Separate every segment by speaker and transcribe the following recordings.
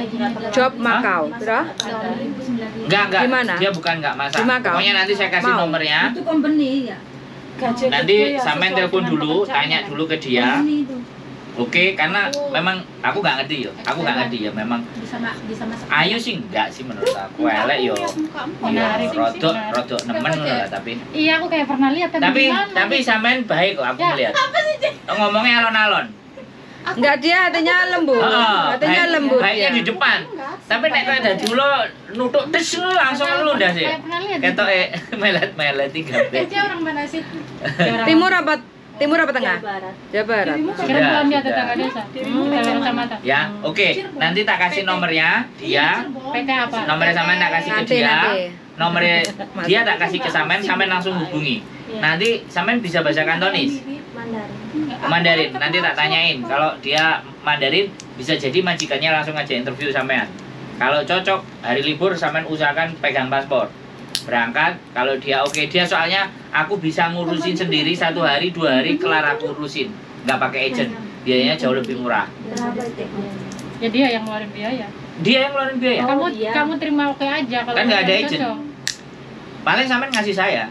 Speaker 1: Job Makau, terus?
Speaker 2: Enggak.
Speaker 1: Gimana?
Speaker 2: Dia bukan enggak masak.
Speaker 1: Di Makau?
Speaker 2: Pokoknya nanti saya kasih
Speaker 1: Mau.
Speaker 2: nomornya.
Speaker 3: Itu company ya.
Speaker 2: Nanti sampean telepon dulu, tanya dulu ke dia.
Speaker 3: Company itu.
Speaker 2: Oke, karena memang aku nggak ngerti ya. Aku nggak ngerti ya. Memang
Speaker 3: Bisa masak.
Speaker 2: Ayu sih enggak sih menurut aku. Elek yo.
Speaker 4: Menarik.
Speaker 2: Rodok nemen lah tapi.
Speaker 4: Iya, aku kayak pernah lihat
Speaker 2: Tapi sampean baik kok aku melihat. Ngomongnya alon-alon.
Speaker 1: Enggak, dia hatinya lembut. Hatinya lembut
Speaker 2: Baiknya
Speaker 1: ya.
Speaker 2: di depan. Tapi nek kowe dadi ulo nutuk tes langsung lu dah sih.
Speaker 4: Kayak pernah lihat.
Speaker 2: Ketoke melet-melet tiga bet.
Speaker 4: Dia orang mana sih?
Speaker 1: Timur apa tengah? Jawa Barat.
Speaker 4: Perempuan dia tetangga desa. Tetangga kecamatan.
Speaker 2: Ya, oke. Nanti tak kasih nomornya dia.
Speaker 4: PK apa?
Speaker 2: Nomornya sampean tak kasih ke dia.
Speaker 1: Nanti.
Speaker 2: Nomornya dia tak kasih ke sampean langsung hubungi. Nanti sampean bisa bahasa Kantonis. Mandarin. Nanti tak tanyain. Kalau dia Mandarin bisa jadi majikannya langsung aja interview sampean. Kalau cocok hari libur sampean usahakan pegang paspor. Berangkat, kalau dia oke, dia soalnya aku bisa ngurusin sendiri 1 hari 2 hari kelar aku urusin, nggak pakai agent, biayanya jauh lebih murah.
Speaker 4: Ya dia yang ngeluarin biaya.
Speaker 2: Dia yang ngeluarin biaya.
Speaker 4: Kamu terima oke aja kalau
Speaker 2: Kan nggak ada
Speaker 4: cocok.
Speaker 2: agent. Paling sampean ngasih saya.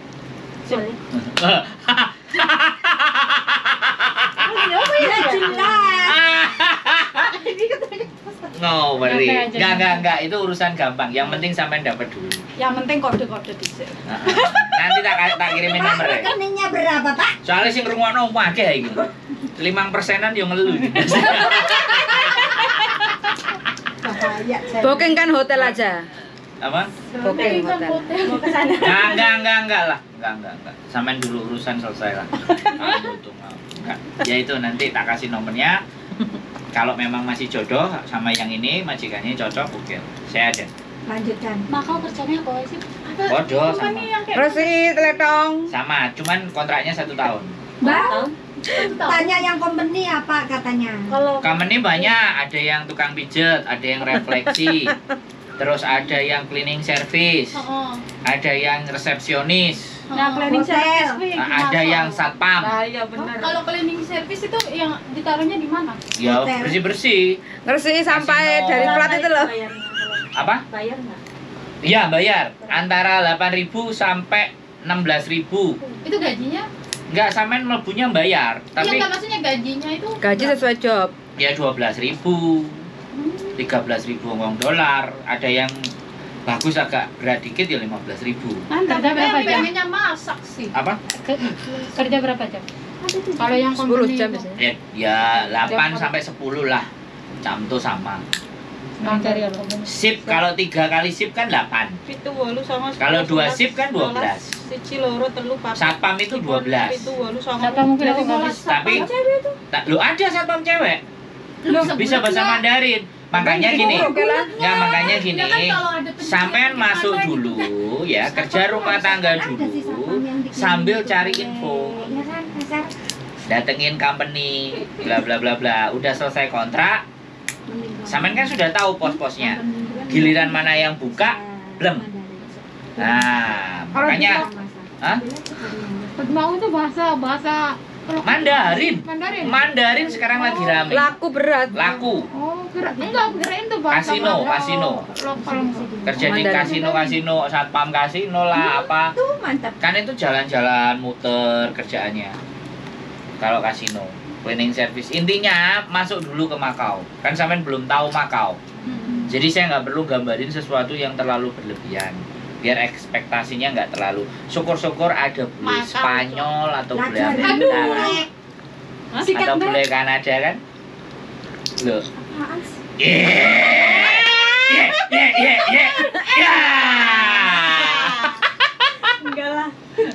Speaker 3: Ya jelas.
Speaker 2: No worry. Enggak, itu urusan gampang. Yang penting sampean dapat dulu.
Speaker 3: Yang penting kode-kode dhisik.
Speaker 2: Nanti tak kirimin nomornya.
Speaker 3: Rekeningnya berapa, Pak?
Speaker 2: Soalnya sing ngrungokno akeh iki. 5%-an yo ngelu iki.
Speaker 3: Bahaya.
Speaker 1: Booking kan hotel aja.
Speaker 2: Apa?
Speaker 1: Booking hotel.
Speaker 3: Mau ke sana.
Speaker 2: Enggak lah. Enggak. Sampean dulu urusan selesai lah. Enggak. Ya itu nanti tak kasih nomornya. Kalau memang masih jodoh sama yang ini, majikannya cocok, oke. Saya ada.
Speaker 3: Lanjutkan.
Speaker 4: Makau kerjanya apa sih?
Speaker 2: Bodoh sama.
Speaker 1: Resi teletong.
Speaker 2: Sama, cuman kontraknya 1 tahun.
Speaker 3: Mbak, tanya yang company apa katanya?
Speaker 4: Kalau
Speaker 2: Company banyak, ada yang tukang pijet, ada yang refleksi, terus ada yang cleaning service, ada yang resepsionis,
Speaker 4: cleaning service
Speaker 2: ada yang satpam.
Speaker 3: Iya benar.
Speaker 4: Kalau cleaning service itu yang ditaruhnya di mana?
Speaker 2: Ya bersih-bersih.
Speaker 1: Resi sampai dari plat itu loh.
Speaker 2: Apa?
Speaker 3: Bayar nggak?
Speaker 2: Iya bayar, antara 8.000 sampai 16.000.
Speaker 4: Itu gajinya?
Speaker 2: Enggak, sampean mlebunya bayar, tapi
Speaker 4: Iya, maksudnya gajinya itu
Speaker 1: Gaji sesuai job.
Speaker 2: ya 12.000, 13.000 uang dolar. Ada yang bagus agak berat dikit ya 15.000.
Speaker 4: kerja berapa jam?
Speaker 3: Pengennya masak sih.
Speaker 2: Apa?
Speaker 4: Kerja berapa jam? Kalau yang
Speaker 1: 10 jam
Speaker 4: itu.
Speaker 1: biasanya.
Speaker 2: Ya 8 sampai 10 lah. Jam tuh sama.
Speaker 4: Cari apa?
Speaker 2: Sip kalau 3 kali sip kan 8.
Speaker 3: Pitu 8 sama
Speaker 2: Kalau 2 sip kan 12.
Speaker 3: Siji loro telu papat.
Speaker 2: Satpam itu 12.
Speaker 3: Pitu 8 sama.
Speaker 4: Siapa mungkin aku habis.
Speaker 2: Tapi lu ada satpam cewek. Bisa bahasa Mandarin. Makanya gini. Enggak, makanya gini. Sampean masuk dulu ya, kerja rumah tangga dulu sambil cari info. Datengin company, bla bla bla bla. Udah selesai kontrak, sampean kan sudah tahu pos-posnya. Giliran mana yang buka, belum. Nah, makanya
Speaker 4: Mau itu bahasa
Speaker 2: Mandarin.
Speaker 4: Mandarin.
Speaker 2: Mandarin sekarang lagi rame.
Speaker 1: Laku berat.
Speaker 2: Laku.
Speaker 4: Oh, enggak, kirain tuh bahasa
Speaker 2: Kasino.
Speaker 4: lokal.
Speaker 2: Kerja di kasino, satpam kasino lah apa.
Speaker 3: Tuh mantap.
Speaker 2: Kan itu jalan-jalan muter kerjaannya. Kalau kasino, cleaning service. Intinya masuk dulu ke Makau. Kan sampean belum tahu Makau. Jadi saya nggak perlu gambarin sesuatu yang terlalu berlebihan. Biar ekspektasinya nggak terlalu. Syukur-syukur ada bule Spanyol atau bule Amerika. Atau bule Kanada kan. Loh. Yeah.
Speaker 3: Enggak lah.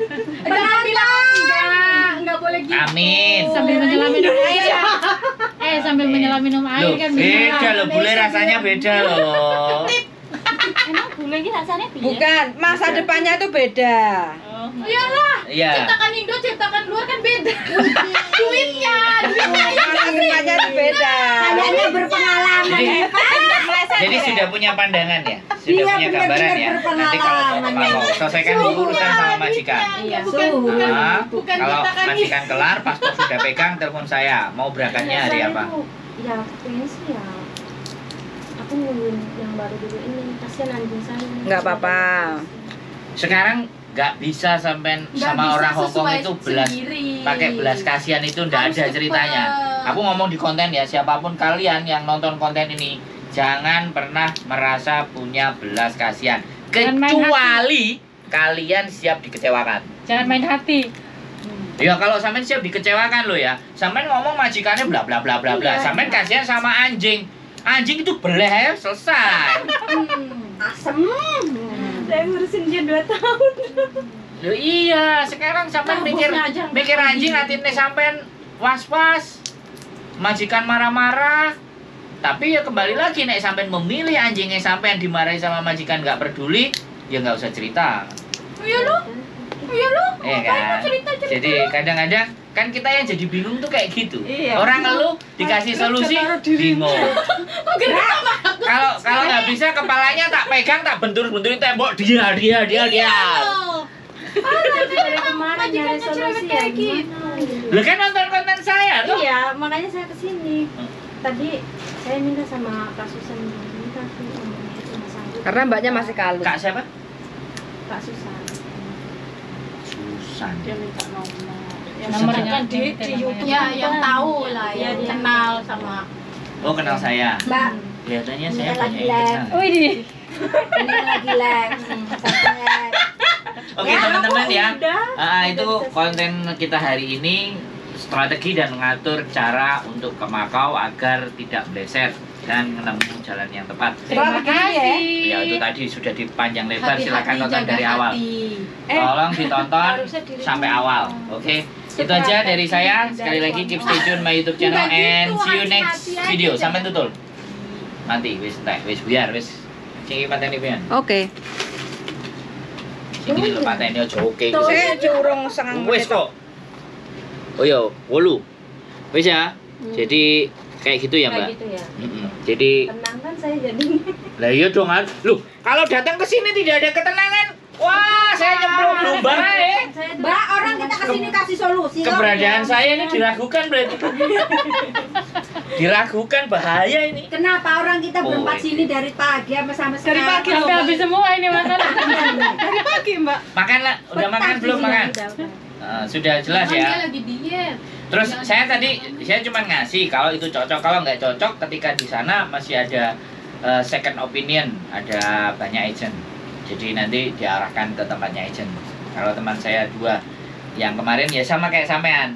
Speaker 4: Enggak boleh gitu.
Speaker 2: Amin.
Speaker 4: Sambil menyelam minum air. Sambil menyelam minum air
Speaker 2: Loh,
Speaker 4: kan
Speaker 2: beda loh, bule rasanya beda loh.
Speaker 4: Emang bule ini rasanya piye?
Speaker 1: Bukan, masa depannya itu beda.
Speaker 4: Iyalah.
Speaker 2: Iya.
Speaker 4: Ciptakan Indo, ciptakan luar kan beda. Duitnya.
Speaker 1: Masa depannya itu beda.
Speaker 3: Kayaknya berpengalaman.
Speaker 2: Jadi sudah punya pandangan ya, sudah punya gambaran ya. Nanti kalau mau selesaikan dulu urusan sama majikan.
Speaker 3: Iya,
Speaker 4: Bukan
Speaker 2: Kalau
Speaker 4: ciptakan
Speaker 2: majikan kelar, paspor sudah pegang, telepon saya. Mau berangkatnya hari apa?
Speaker 3: Ya, kayaknya sih ya.
Speaker 5: aku nungguin yang baru dulu ini, kasihan anjing saya.
Speaker 1: Nggak apa-apa.
Speaker 2: Sekarang nggak bisa sampai sama orang Hongkong itu pakai belas kasihan itu nggak ada ceritanya. Aku ngomong di konten ya, siapapun kalian yang nonton konten ini jangan pernah merasa punya belas kasihan kecuali kalian siap dikecewakan.
Speaker 4: Jangan main hati.
Speaker 2: Ya kalau sampean siap dikecewakan lo ya, sampean ngomong majikannya bla bla bla bla bla, sampean kasihan sama anjing. Anjing itu beleh ya, selesai.
Speaker 3: Asem.
Speaker 5: Saya ngurusin dia 2 tahun.
Speaker 2: Loh iya, sekarang sampean mikir anjing hatinya sampean was-was. Majikan marah-marah. Tapi ya kembali lagi nek sampean memilih anjingnya sampean dimarahi sama majikan nggak peduli, ya nggak usah cerita.
Speaker 5: Iya lu.
Speaker 2: Kan? Jadi kadang-kadang kan kita yang jadi bingung tuh kayak gitu.
Speaker 1: Iya.
Speaker 2: Orang ngeluh dikasih solusi bingung. Kalau nggak bisa kepalanya tak pegang, tak bentur-benturin tembok, dia.
Speaker 5: Dari kemarin nyari solusi ya gimana?
Speaker 2: Lu kan nonton konten saya tuh.
Speaker 5: Iya, makanya saya kesini. Tadi saya minta sama Kak Susan, minta sih omongnya itu Mas Anggi.
Speaker 1: Karena mbaknya masih kalut.
Speaker 2: Kak siapa?
Speaker 5: Kak Susan.
Speaker 2: Susan.
Speaker 5: Dia minta nomor.
Speaker 4: Nomornya
Speaker 5: kan di YouTube. Ya, yang tahu lah, yang kenal sama.
Speaker 2: Oh, kenal saya.
Speaker 3: Mbak,
Speaker 2: Kelihatannya
Speaker 3: ini
Speaker 2: saya
Speaker 3: lagi
Speaker 2: banyak yang
Speaker 3: live.
Speaker 2: kenal.
Speaker 4: Oh ini.
Speaker 3: Ini lagi live. Subscribe.
Speaker 2: Oke, teman-teman ya. Itu konten kita hari ini, strategi dan mengatur cara untuk ke Makau agar tidak meleset dan menempuh jalan yang tepat.
Speaker 4: Terima kasih.
Speaker 2: Ya itu tadi sudah dipanjang lebar, silakan tonton dari awal. Tolong ditonton sampai awal. Oke. Itu aja dari saya. Sekali lagi keep stay tune my YouTube channel and see you next video. Sampai tutul. Nanti wis entek, wis biar wis sing pateni pian.
Speaker 1: Oke.
Speaker 2: Iki lho pateni aja oke.
Speaker 1: Saya curung setengah
Speaker 2: Wis
Speaker 1: menit.
Speaker 2: kok. Oh ya, 8. Wis ya. Jadi kayak gitu ya, Mbak.
Speaker 5: Kayak gitu ya.
Speaker 2: Jadi
Speaker 5: Tenang kan saya jadi.
Speaker 2: lah iya dong, Loh, kalau datang ke sini tidak ada ketenangan. Wah, saya nyemplung lumba
Speaker 3: Mbak, orang kita kesini kasih solusi.
Speaker 2: Keberadaan saya ini diragukan berarti. Diragukan, bahaya ini.
Speaker 3: Kenapa orang kita berempat
Speaker 2: Oh,
Speaker 3: sini dari pagi sampai sekarang?
Speaker 1: Dari pagi.
Speaker 4: Sampai habis semua ini makanan.
Speaker 1: Dari pagi, Mbak.
Speaker 2: Makan lah, udah makan belum makan? Sudah jelas ya.
Speaker 5: lagi diet.
Speaker 2: Terus saya cuma ngasih kalau itu cocok, kalau nggak cocok ketika di sana masih ada second opinion, ada banyak agent. Jadi nanti diarahkan ke tempatnya agent. Kalau teman saya 2 yang kemarin ya sama kayak sampean,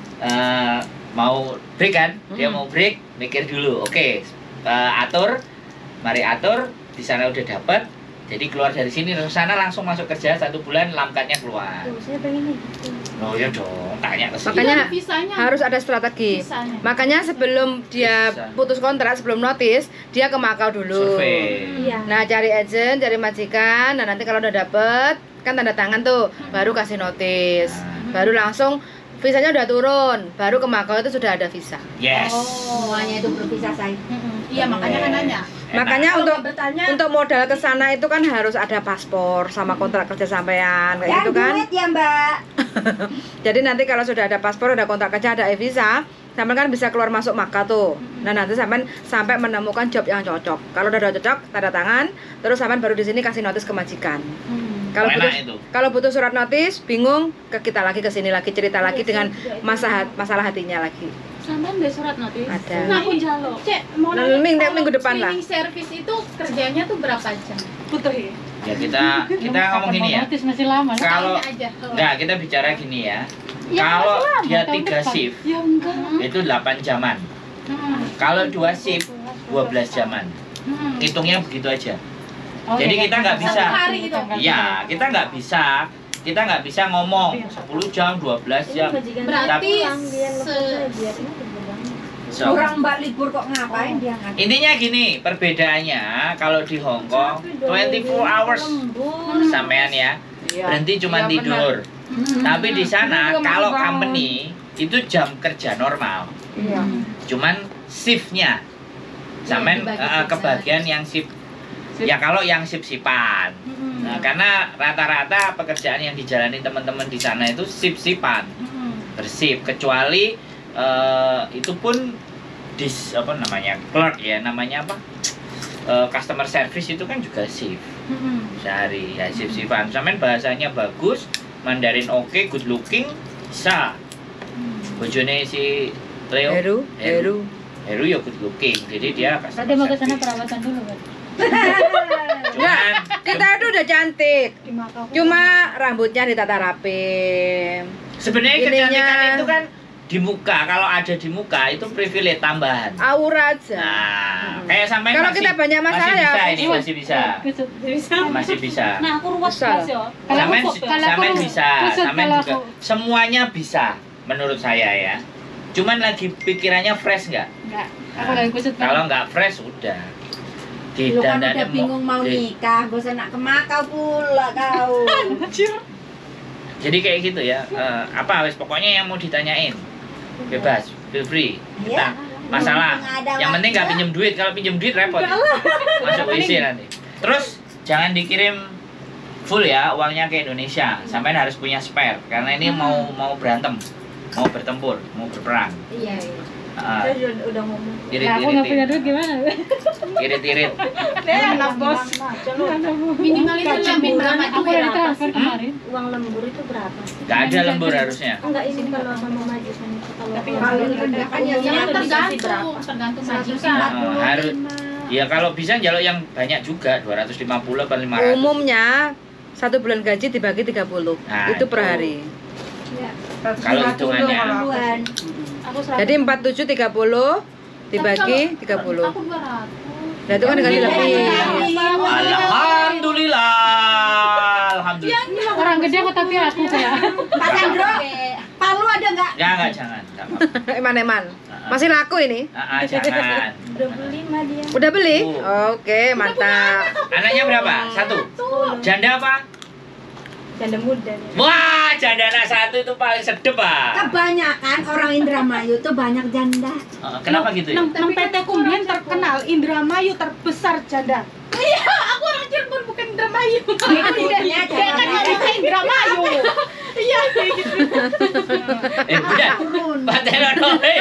Speaker 2: mau break kan, dia mau break, mikir dulu, oke, mari atur, di sana udah dapet, jadi keluar dari sini ke sana langsung masuk kerja 1 bulan, lamkatnya keluar.
Speaker 5: Saya pengen gitu.
Speaker 2: Oh ya dong, tanya ke sini.
Speaker 1: Makanya
Speaker 5: Visanya.
Speaker 1: harus ada strategi.
Speaker 5: Visanya.
Speaker 1: Makanya sebelum dia
Speaker 2: Bisa.
Speaker 1: putus kontrak, sebelum notis, dia ke Makau dulu.
Speaker 2: Survei.
Speaker 5: Iya.
Speaker 1: Nah, cari agent, cari majikan. Nah, nanti kalau udah dapet, kan tanda tangan tuh, baru kasih notis. Baru langsung visanya udah turun, baru ke Makau itu sudah ada visa.
Speaker 2: Yes.
Speaker 3: Semuanya itu berpisah saya.
Speaker 5: Iya, makanya kan nanya.
Speaker 2: Enak.
Speaker 1: Makanya
Speaker 5: Kalau
Speaker 1: untuk
Speaker 5: bertanya,
Speaker 1: untuk modal ke sana itu kan harus ada paspor sama kontrak kerja sampean kayak
Speaker 3: Yang
Speaker 1: gitu kan.
Speaker 3: duit ya Mbak.
Speaker 1: Jadi nanti kalau sudah ada paspor, ada kontrak kerja, ada e-visa, sampean kan bisa keluar masuk Makau tuh. Nah, nanti sampai menemukan job yang cocok. Kalau udah cocok, tanda tangan, terus sampean baru di sini kasih notis ke majikan. Kalau
Speaker 2: Enak
Speaker 1: butuh
Speaker 2: itu.
Speaker 1: kalau butuh surat notis, bingung, ke kita lagi ke sini lagi cerita lagi dengan masalah hatinya lagi.
Speaker 5: sampean ada surat notis.
Speaker 1: Ada.
Speaker 5: Nah, aku jalo. Cek, mau
Speaker 1: Nah,
Speaker 5: nanya, kalau
Speaker 1: minggu depan lah.
Speaker 5: cleaning service itu kerjanya tuh berapa jam?
Speaker 1: Butuh ya.
Speaker 2: Ya kita ngomong gini ya.
Speaker 4: Notis masih lama.
Speaker 2: Kalau
Speaker 5: Tanya aja.
Speaker 2: enggak, kita bicara gini ya.
Speaker 4: Ya,
Speaker 2: Kalau
Speaker 4: masih lama,
Speaker 2: dia
Speaker 4: tahun
Speaker 2: 3
Speaker 4: depan.
Speaker 2: shift,
Speaker 5: Ya enggak.
Speaker 2: itu 8 jaman. Kalau 2 shift, 12 jaman. Hitungnya begitu aja.
Speaker 4: Oh,
Speaker 2: Jadi
Speaker 4: iya,
Speaker 2: kita nggak
Speaker 4: iya.
Speaker 2: bisa.
Speaker 5: Satu hari itu.
Speaker 2: Iya, kita nggak bisa ngomong 10 jam, 12 jam.
Speaker 5: Berarti
Speaker 2: So,
Speaker 3: Kurang Mbak libur kok ngapain dia ngapain?
Speaker 2: intinya gini, perbedaannya kalau di Hong Kong 24 hours sampean ya. Berhenti cuma tidur. Tapi di sana kalau company itu jam kerja normal.
Speaker 1: Iya.
Speaker 2: Cuman shiftnya sampean kebagian yang shift. Ya kalau yang shift-shiftan. Nah, karena rata-rata pekerjaan yang dijalani teman-teman di sana itu shift-shiftan. Bershift kecuali itu pun apa namanya? Clerk ya, namanya apa? customer service itu kan juga shift sehari ya, shift-shiftan. Sampean bahasanya bagus, Mandarin oke, good looking, bisa. Bojone si Leo Heru ya good looking, jadi dia customer
Speaker 4: Tadi mau ke sana
Speaker 2: service.
Speaker 4: perawatan dulu kan.
Speaker 2: Cuman
Speaker 1: Kita itu udah cantik. Cuma rambutnya ditata rapi.
Speaker 2: sebenarnya
Speaker 1: ininya-
Speaker 2: kecantikan itu kan di muka, kalau ada di muka itu privilege tambahan.
Speaker 1: Aura aja.
Speaker 2: Nah, kayak sampai
Speaker 1: Kalau kita banyak masalah ya,
Speaker 2: masih bisa. Masih bisa.
Speaker 5: Nah, aku ruwet
Speaker 1: Bisa.
Speaker 5: Mas ya.
Speaker 4: Kalau
Speaker 2: Sampean
Speaker 4: aku- kalau aku
Speaker 2: sampean bisa,
Speaker 4: kusut
Speaker 2: sampean
Speaker 4: kalau
Speaker 2: juga.
Speaker 4: aku.
Speaker 2: Semuanya bisa menurut saya ya. Cuman lagi pikirannya fresh nggak?
Speaker 4: Enggak. Aku lagi kusut.
Speaker 2: Kalau nggak fresh udah.
Speaker 3: Lu kan
Speaker 2: Didandanin
Speaker 3: udah bingung mau nikah, gak usah nak ke Makau pula kau.
Speaker 2: Jadi kayak gitu ya. Apa wes pokoknya yang mau ditanyain bebas, feel free.
Speaker 3: Iya.
Speaker 2: Masalah.
Speaker 3: Mumpung ada
Speaker 2: Yang penting nggak
Speaker 3: waktu.
Speaker 2: pinjem duit. Kalau pinjem duit repot. Masuk WC nanti. Terus jangan dikirim full ya uangnya ke Indonesia. Sampai harus punya spare karena ini mau berantem, mau bertempur, mau berperang.
Speaker 3: Iya, iya.
Speaker 5: Saya udah ngomong.
Speaker 4: Nah, aku nggak punya duit gimana?
Speaker 2: Irit-irit.
Speaker 5: Enak, Bos.
Speaker 4: Minimal itu
Speaker 5: Lemburan
Speaker 4: drama
Speaker 5: itu
Speaker 4: aku udah
Speaker 5: berapa
Speaker 4: ditransfer
Speaker 5: sih?
Speaker 4: kemarin.
Speaker 5: Uang lembur itu berapa sih?
Speaker 2: Gak ada lembur harusnya.
Speaker 5: Enggak, ini kalau sama majikan itu kalau
Speaker 4: Tapi
Speaker 5: kalau
Speaker 3: paling
Speaker 5: rendah
Speaker 3: rendah kan ya
Speaker 5: umumnya
Speaker 3: jangan
Speaker 5: tuh dikasih
Speaker 4: tergantung
Speaker 5: berapa?
Speaker 4: tergantung
Speaker 3: 145.
Speaker 4: majikan.
Speaker 2: Harus. Ya kalau bisa jalur yang banyak juga 250 atau 500.
Speaker 1: Umumnya 1 bulan gaji dibagi 30.
Speaker 2: Nah,
Speaker 1: itu per
Speaker 2: itu.
Speaker 1: hari.
Speaker 2: Kalau hitungannya.
Speaker 3: Puluhan.
Speaker 5: Aku 100.
Speaker 1: Jadi 47 30 dibagi 30.
Speaker 4: Aku 200.
Speaker 1: Nah, itu kan dikasih lebih.
Speaker 2: Alhamdulillah. Alhamdulillah.
Speaker 4: Orang gede kok tapi aku kayak.
Speaker 3: Pak Sandro, Palu ada nggak?
Speaker 2: Jangan, jangan. Nggak apa-apa.
Speaker 1: Eman-eman. Masih laku ini?
Speaker 2: Jangan.
Speaker 5: Udah beli mah dia.
Speaker 1: Udah beli?
Speaker 2: Oh.
Speaker 1: Oke, mantap.
Speaker 2: Anaknya berapa? 1. Janda apa?
Speaker 5: Janda muda nih.
Speaker 2: Wah, janda anak 1 itu paling sedep, Pak.
Speaker 3: Kebanyakan orang Indramayu tuh banyak janda.
Speaker 2: Kenapa gitu ya?
Speaker 6: Nang PT Kumbien terkenal Indramayu terbesar janda. Iya, aku orang Cirebon bukan Indramayu.
Speaker 3: Dia
Speaker 6: Dia kan orang Indramayu. Iya, kayak gitu.
Speaker 2: Udah. Pak Teronoe.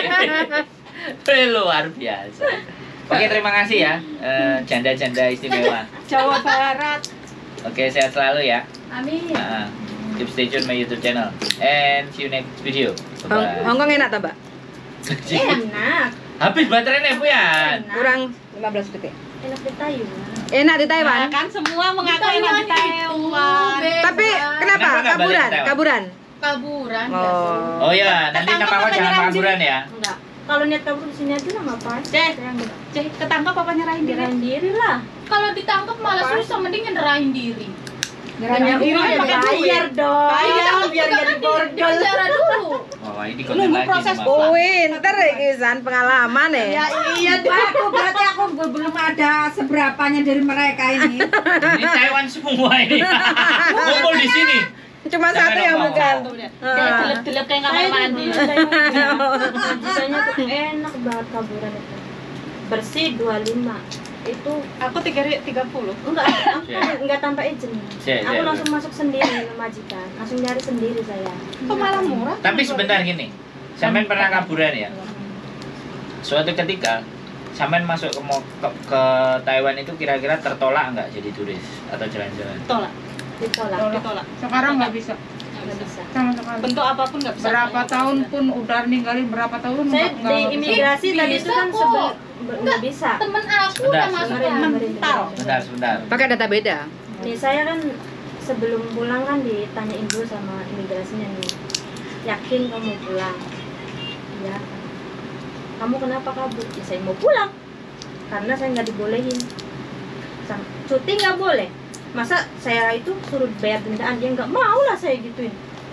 Speaker 2: Luar biasa. Oke, terima kasih ya. Janda-janda istimewa.
Speaker 6: Jawa Barat.
Speaker 2: Oke, sehat selalu ya.
Speaker 5: Amin.
Speaker 2: Keep stay tune my YouTube channel. And see you next video. Bye-bye.
Speaker 1: Hongkong enak tak, Mbak?
Speaker 5: Enak.
Speaker 2: Habis baterainya, Puyan.
Speaker 1: Kurang 15 detik.
Speaker 5: Enak di Taiwan.
Speaker 1: Enak di Taiwan.
Speaker 6: Nah, kan semua mengaku enak di Taiwan.
Speaker 1: Tapi kenapa?
Speaker 2: Kenapa nggak balik
Speaker 1: Kaburan,
Speaker 2: ke Taiwan?
Speaker 1: kaburan.
Speaker 4: Kaburan.
Speaker 2: Oh ya, nanti nama kau jangan pengangguran ya.
Speaker 5: Enggak. Kalau niat kabur di sini aja lah ngapain?
Speaker 6: Cek.
Speaker 5: Saya enggak.
Speaker 6: Cek, ketangkap apa nyerahin diri?
Speaker 5: Nyerahin diri lah.
Speaker 4: Kalau ditangkap malah susah, mending nyerahin diri.
Speaker 6: Nyerahin diri
Speaker 5: Uang
Speaker 6: pakai duit.
Speaker 5: bayar dong.
Speaker 6: Bayar biar
Speaker 4: Juga
Speaker 6: jadi
Speaker 4: kan
Speaker 6: borgol.
Speaker 4: bicara dulu.
Speaker 2: Oh, ini konten
Speaker 6: Nunggu
Speaker 2: lagi.
Speaker 6: proses
Speaker 2: nih,
Speaker 1: Oh,
Speaker 2: Mas.
Speaker 1: winter ya, San. Pengalaman ya.
Speaker 3: Ya iya tuh aku berarti aku belum ada seberapanya dari mereka ini.
Speaker 2: Ini Taiwan semua ini. Kumpul di sini.
Speaker 1: Cuma
Speaker 2: Jangan
Speaker 1: satu yang
Speaker 2: ngomong.
Speaker 1: bukan.
Speaker 4: Kayak gelap-gelap kayak kamar mandi.
Speaker 5: Majikannya tuh enak banget kaburan itu. Bersih 25. Itu
Speaker 6: Aku 30.
Speaker 5: enggak, aku enggak tanpa izin.
Speaker 2: Cek,
Speaker 5: Aku
Speaker 2: cek,
Speaker 5: langsung masuk sendiri ke majikan, langsung nyari sendiri saya.
Speaker 6: Kok malah murah?
Speaker 2: Tapi sebentar gini. Sampean pernah kaburan ya? Suatu ketika sampean masuk ke Taiwan itu kira-kira tertolak nggak jadi turis atau jalan-jalan?
Speaker 6: Tolak.
Speaker 5: Ditolak,
Speaker 6: Ditolak.
Speaker 7: Sekarang nggak bisa.
Speaker 5: nggak bisa.
Speaker 7: Sama sekali.
Speaker 6: Bentuk apapun nggak bisa.
Speaker 7: Berapa tahun pun udah ninggalin berapa tahun
Speaker 5: Saya
Speaker 7: nggak
Speaker 5: di
Speaker 7: bisa.
Speaker 5: imigrasi tadi itu
Speaker 4: Bisa
Speaker 5: kan
Speaker 4: kok.
Speaker 5: nggak bisa.
Speaker 4: Temen aku
Speaker 2: Bentar,
Speaker 4: udah masuk
Speaker 2: sebentar.
Speaker 4: kan.
Speaker 6: Mental.
Speaker 2: Sebentar.
Speaker 1: Pakai data beda.
Speaker 5: Nih saya kan sebelum pulang kan ditanyain dulu sama imigrasinya nih, yakin kamu pulang? Iya. Kamu kenapa kabur? Ya saya mau pulang karena saya nggak dibolehin. Cuti nggak boleh. Masa saya itu suruh bayar dendaan? Ya nggak mau lah saya gituin.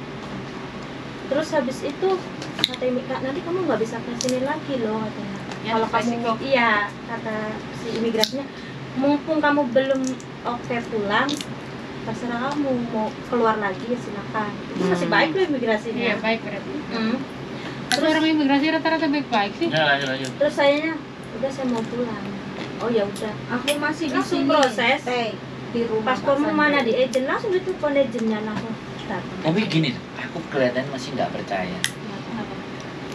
Speaker 5: Terus habis itu kata imigran, nanti kamu nggak bisa ke sini lagi loh katanya.
Speaker 6: Ya,
Speaker 5: Kalau kamu
Speaker 6: resiko.
Speaker 5: iya, kata si imigrasinya, mumpung kamu belum oke pulang, terserah kamu mau keluar lagi ya silakan. Itu masih baik loh imigrasinya.
Speaker 4: Iya, baik berarti.
Speaker 5: Hmm.
Speaker 4: Tapi orang imigrasi rata-rata baik-baik sih.
Speaker 2: Ya, lanjut.
Speaker 5: Terus sayanya udah saya mau pulang. Oh ya udah.
Speaker 3: Aku masih di
Speaker 5: Langsung
Speaker 3: sini.
Speaker 5: proses.
Speaker 3: Stay di rumah.
Speaker 5: Paspormu mana di agent? Langsung ditelepon agentnya langsung datang.
Speaker 2: Tapi gini, aku kelihatan masih nggak percaya.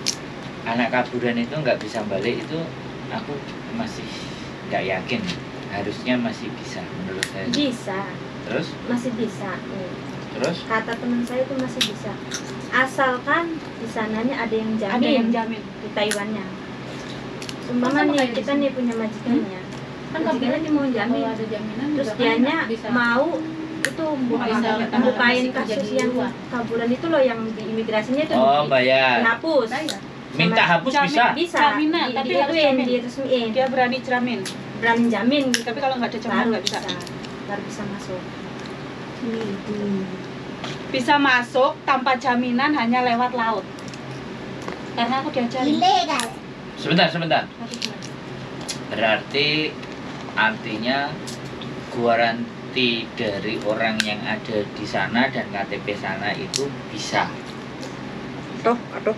Speaker 2: Anak kaburan itu nggak bisa balik itu aku masih nggak yakin. Harusnya masih bisa menurut saya.
Speaker 5: Bisa,
Speaker 2: Terus?
Speaker 5: masih bisa.
Speaker 2: Terus?
Speaker 5: Kata teman saya itu masih bisa. Asalkan di sananya ada yang
Speaker 6: Ada yang
Speaker 5: jamin
Speaker 6: jamin.
Speaker 5: di Taiwannya. Seumpama
Speaker 4: Sama
Speaker 5: nih
Speaker 4: kayak di
Speaker 5: kita
Speaker 4: sini.
Speaker 5: nih punya majikannya.
Speaker 4: Kan
Speaker 5: Majikannya dia mau jamin.
Speaker 4: kalau ada jaminan
Speaker 5: Terus
Speaker 4: juga kan
Speaker 5: dianya
Speaker 4: bisa.
Speaker 5: mau itu
Speaker 4: Bisa,
Speaker 5: bukain
Speaker 4: bisa kerja
Speaker 5: kasus
Speaker 4: di
Speaker 5: yang
Speaker 4: luar.
Speaker 5: kabulan itu loh yang di imigrasinya itu
Speaker 2: Oh, bayar.
Speaker 5: dihapus.
Speaker 2: Minta hapus
Speaker 6: Jamin.
Speaker 2: bisa.
Speaker 5: Bisa.
Speaker 6: Jaminan, tapi harus
Speaker 5: diituin,
Speaker 6: jamin.
Speaker 5: diresmiin.
Speaker 6: Dia berani jamin.
Speaker 5: Berani jamin gitu.
Speaker 6: Tapi kalau nggak ada jaminan
Speaker 5: baru
Speaker 6: nggak bisa.
Speaker 5: baru bisa masuk.
Speaker 6: Bisa masuk tanpa jaminan hanya lewat laut. Karena aku diajarin.
Speaker 2: Sebentar. Berarti artinya garansi dari orang yang ada di sana dan KTP sana itu bisa.
Speaker 1: Aduh.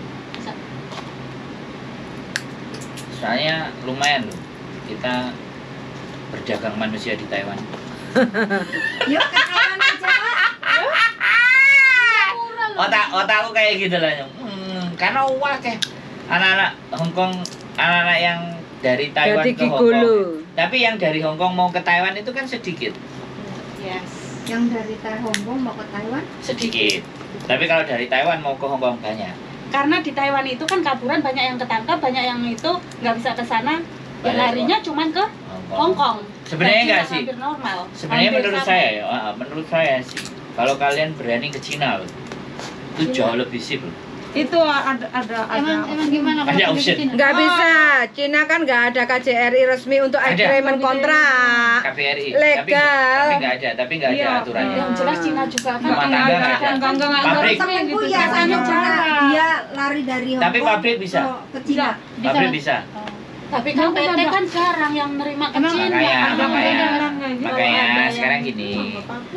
Speaker 2: Soalnya lumayan loh kita berdagang manusia di Taiwan.
Speaker 3: Yuk ke Taiwan aja Pak.
Speaker 2: Otakku kayak gitu lah. Karena wakeh anak-anak Hongkong, anak-anak yang dari Taiwan
Speaker 1: Jadi
Speaker 2: ke Hongkong.
Speaker 1: gigolo.
Speaker 2: Tapi yang dari Hongkong mau ke Taiwan itu kan sedikit.
Speaker 6: Yes.
Speaker 3: Yang dari Hongkong mau ke Taiwan?
Speaker 2: Sedikit. Tapi kalau dari Taiwan mau ke Hongkong banyak.
Speaker 6: Karena di Taiwan itu kan kaburan banyak yang ketangkap, banyak yang itu nggak bisa ke sana. Ya
Speaker 2: Banyak
Speaker 6: larinya cuman ke Hongkong.
Speaker 2: Sebenarnya
Speaker 6: Dan
Speaker 2: enggak
Speaker 6: Cina
Speaker 2: sih.
Speaker 6: hampir normal.
Speaker 2: Sebenarnya
Speaker 6: Hampir
Speaker 2: menurut
Speaker 6: sama.
Speaker 2: saya ya, menurut saya sih, kalau kalian berani ke Cina loh, itu jauh lebih sip loh.
Speaker 7: Itu ada
Speaker 4: Emang gimana
Speaker 2: Ada
Speaker 4: kalau
Speaker 2: option.
Speaker 4: ke Cina?
Speaker 1: Nggak bisa. Cina kan nggak ada KJRI resmi untuk
Speaker 2: Ada.
Speaker 1: agreement kontrak.
Speaker 2: KBRI.
Speaker 1: Legal.
Speaker 2: Tapi nggak ada
Speaker 7: Iya.
Speaker 2: aturannya.
Speaker 6: Yang jelas Cina juga kan.
Speaker 2: Rumah tangga nggak ada.
Speaker 7: Enggak
Speaker 2: Pabrik.
Speaker 3: Temenku
Speaker 7: gitu.
Speaker 3: ya
Speaker 7: Katanya
Speaker 3: sama
Speaker 7: jarang.
Speaker 3: dia lari dari Hongkong
Speaker 2: Tapi pabrik bisa.
Speaker 3: ke Cina.
Speaker 2: Pabrik bisa.
Speaker 6: Tapi kan PT kan jarang yang nerima ke
Speaker 4: Emang
Speaker 6: Cina.
Speaker 2: Makanya sekarang gini.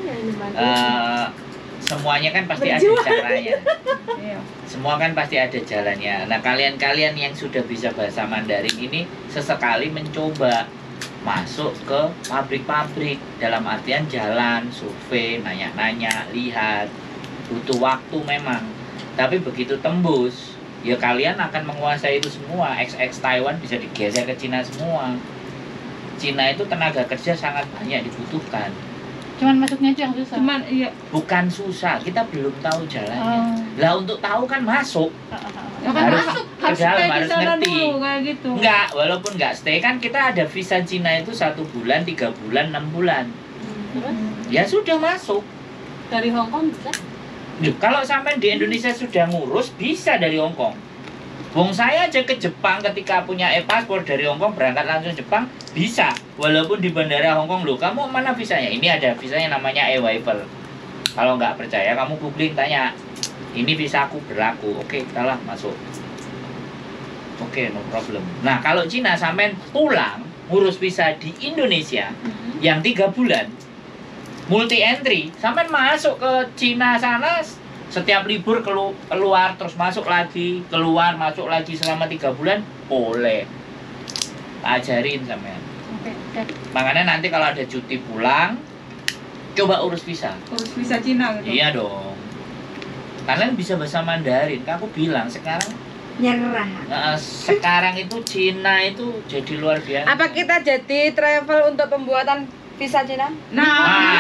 Speaker 2: Semuanya kan pasti ada caranya. Semua kan pasti ada jalannya. Nah, kalian-kalian yang sudah bisa bahasa Mandarin ini sesekali mencoba masuk ke pabrik-pabrik dalam artian jalan, survei, nanya-nanya, lihat. Butuh waktu memang. Tapi begitu tembus, ya kalian akan menguasai itu semua. XX Taiwan bisa digeser ke Cina semua. Cina itu tenaga kerja sangat banyak dibutuhkan.
Speaker 4: Cuman masuknya aja yang susah.
Speaker 7: Cuman iya.
Speaker 2: Bukan susah, kita belum tahu jalannya.
Speaker 4: Oh.
Speaker 2: Lah untuk tahu kan masuk.
Speaker 7: Harus
Speaker 2: ke dalam,
Speaker 7: stay di
Speaker 2: harus
Speaker 7: sana
Speaker 2: ngerti.
Speaker 7: dulu kayak gitu.
Speaker 2: Enggak, walaupun enggak stay kan kita ada visa Cina itu 1 bulan, 3 bulan, 6 bulan.
Speaker 6: Terus
Speaker 2: Ya sudah masuk.
Speaker 6: dari Hongkong bisa.
Speaker 2: Loh, kalau sampai di Indonesia sudah ngurus bisa dari Hongkong. Wong saya aja ke Jepang ketika punya e-paspor dari Hongkong berangkat langsung Jepang bisa. Walaupun di bandara Hongkong loh, kamu mana visanya? Ini ada visanya namanya e-waiver. Kalau nggak percaya kamu googling tanya. Ini visaku berlaku. Oke, kita lah masuk. Oke, no problem. Nah, kalau Cina sampai pulang ngurus visa di Indonesia yang 3 bulan multi entry, sampai masuk ke Cina sana setiap libur keluar terus masuk lagi, keluar masuk lagi selama 3 bulan boleh. Ajarin sampean.
Speaker 4: Oke.
Speaker 2: Makanya nanti kalau ada cuti pulang coba urus visa.
Speaker 7: Urus visa Cina gitu.
Speaker 2: Iya dong. Kalian bisa bahasa Mandarin. Kan aku bilang sekarang sekarang itu Cina itu jadi luar biasa.
Speaker 1: Apa kita jadi travel untuk pembuatan visa Cina?
Speaker 7: Nah,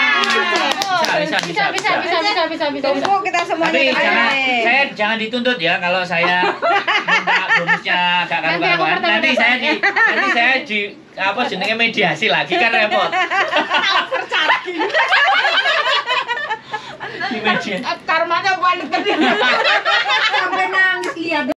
Speaker 2: Bisa.
Speaker 1: Tunggu kita semuanya
Speaker 2: Tapi
Speaker 1: kita
Speaker 2: jangan,
Speaker 1: pilih.
Speaker 2: saya jangan dituntut ya kalau saya minta bonusnya agak karu-karuan. Nanti saya di apa jenenge mediasi lagi kan repot. Di media.
Speaker 7: karmanya balik ke dia.